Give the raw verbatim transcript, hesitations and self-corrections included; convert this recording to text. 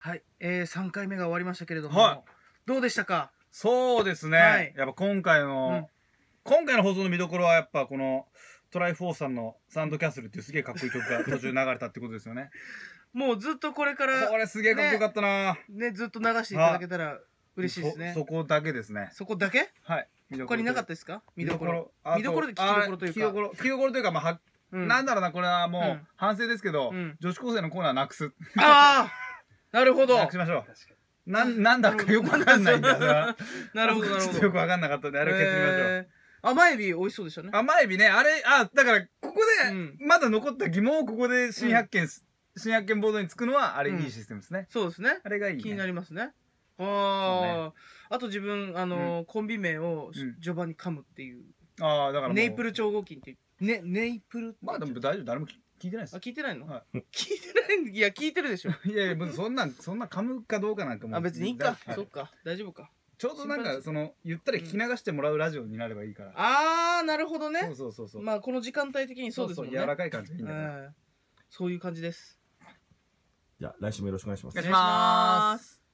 はい、えー、さんかいめが終わりましたけれども、 はい、 どうでしたか？ そうですね、はい、やっぱ今回の、うん、今回の放送の見どころはやっぱこのトライフォーさんのサンドキャッスルっていうすげえかっこいい曲が途中流れたってことですよね。 もうずっとこれからこれすげえかっこよかったなね、ね、ずっと流していただけたら嬉しいですね。 そ, そこだけですね。 そこだけ？ はい。 他になかったですか？見どころ。見どころで聞きどころというか。聞きどころ、 聞きどころというか、まあ、うん、なんだろうな、これはもう反省ですけど、うん、女子高生のコーナーなくす。 ああなるほど。 なくしましょう。な、なんだかよくわかんないんだよな。 なるほど、なるほど。 よくわかんなかったんで、あれを削りましょう。 甘エビ美味しそうでしたね。 甘エビね、あれ、あ、だから、ここで、まだ残った疑問をここで新発見、新発見ボードにつくのは、あれいいシステムですね。 そうですね。 あれがいい。 気になりますね。ああ、あと自分、あの、コンビ名を序盤に噛むっていう。ああ、だからネイプル超合金って、ね、ネイプル。 まあでも大丈夫、誰も聞いてないです。 あ、聞いてないの？聞いてないいや、聞いてるでしょ。 いやいや、そんな、そんな噛むかどうかなんかも。 あ、別にいいか。そっか、大丈夫か。 ちょうどなんか、その、ゆったり聞き流してもらうラジオになればいいから。 ああ、なるほどね。 そうそうそうそう。 まあ、この時間帯的にそうですもんね。 柔らかい感じがいいんだから。 そういう感じです。 じゃあ、来週もよろしくお願いします。 お願いします。